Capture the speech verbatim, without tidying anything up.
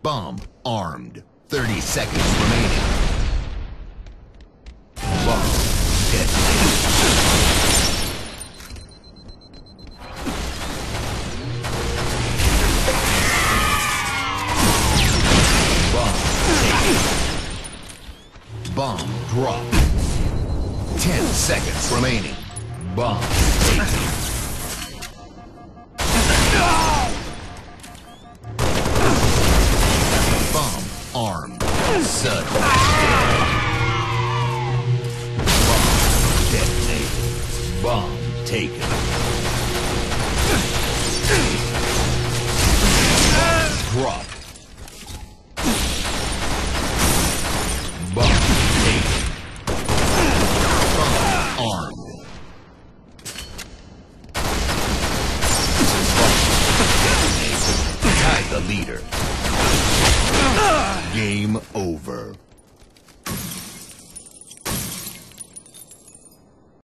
Bomb armed. thirty seconds remaining. Bomb detonated. Bomb taken. Bomb dropped. Ten seconds remaining. Bomb taken. Bomb armed. Sudden. Bomb detonated. Bomb taken. Bomb dropped. Bomb taken. Bomb armed. Bomb detonated. Tied the leader. Game over.